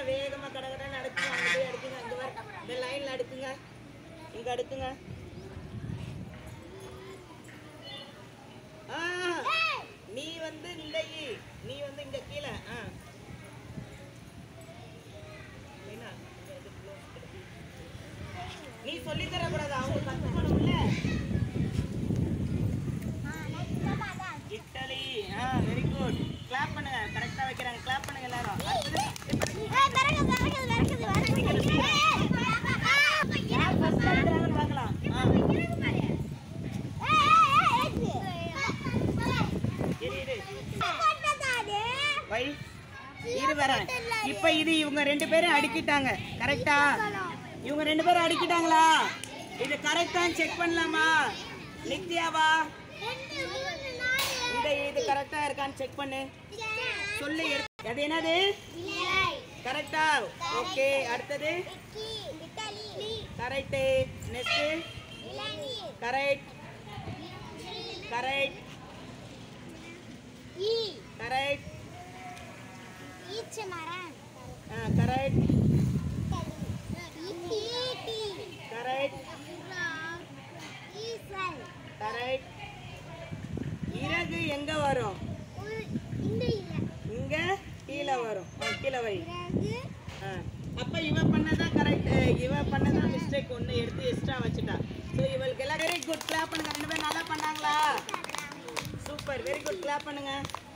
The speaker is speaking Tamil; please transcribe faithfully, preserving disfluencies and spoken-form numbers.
வேகமா கடகடன்னு அடுக்குங்க. அங்க போய் அடுக்குங்க. இந்த வர இந்த லைன்ல அடுக்குங்க. இங்க அடுக்குங்க. ஆ நீ வந்து இந்த நீ வந்து இங்க கீழே. ஆ என்ன நீ சொல்லி தர கூடாது, அவங்க கத்துக்கணும்ல. இட்டலி. ஆ வெரி குட். கிளாப் பண்ணுங்க. கரெக்ட்டா வைக்கறாங்க. கிளாப் பண்ணுங்க எல்லாரும். அடுத்து ஏய் பரங்க பரங்க வரக்குது வரக்குது. யார் ஃபர்ஸ்ட் எழுதுறாங்கன்னு பார்க்கலாம். ஆ இருக்கு பாரு. ஏய் ஏய் ஏய் இரு இரு. வை இரு வரேன். இப்போ இது இவங்க ரெண்டு பேரும் அடிக்கிட்டாங்க. கரெக்ட்டா? இவங்க ரெண்டு பேரும் அடிக்கிட்டாங்களா? இது கரெக்ட்டான்னு செக் பண்ணலாமா? நித்யாவா? இந்த இது கரெக்ட்டா இருக்கான்னு செக் பண்ணு. சொல்லு. அது என்னது? கரெக்ட்டா? ஓகே. அடுத்தது கரெக்ட். நெக்ஸ்ட் கரெக்ட் கரெக்ட் ஈ கரெக்ட் ஈச்ச மரம். ஆ கரெக்ட் ஈ டி கரெக்ட் ஈசல் கரெக்ட். இறகு எங்க வரும்? இந்த இல்ல இங்க கீழ வரும். கீழ வை. இறகு. அப்ப இவ பண்ணதா கரெக்ட். இவ பண்ணதா மிஸ்டேக். ஒன்னு எடுத்து எக்ஸ்ட்ரா வச்சிட்டா. சோ இவளுக்கு எல்லாம் வெரி குட். கிளாப் பண்ணுங்க. ரெண்டு பேரும் நல்லா பண்ணாங்களா? சூப்பர். Very good. கிளாப் பண்ணுங்க.